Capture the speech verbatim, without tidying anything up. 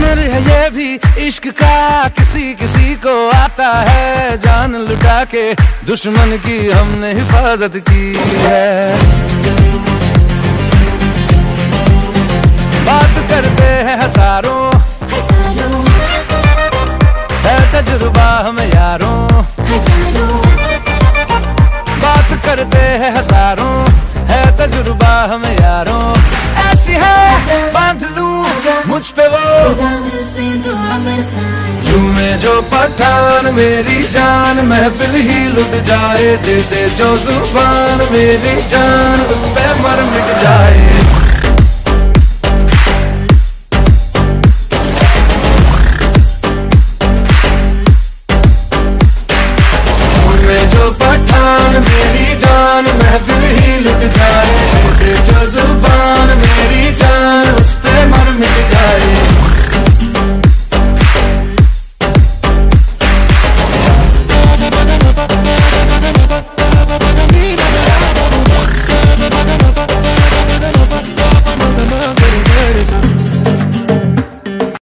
हुनर है ये भी इश्क का, किसी किसी को आता है। जान लुटा के दुश्मन की हमने हिफाजत की है। बात करते हैं हजारों, है तजुर्बा हमें यारों। बात करते हैं हजारों, है तजुर्बा हमें यारों। ऐसी है बांध लूं मुझ पे वो, झूमे जो पठान मेरी जान, महफिल ही लुट जाए। दे दे जो जुबान मेरी जान, उस पे मर मिट जाए।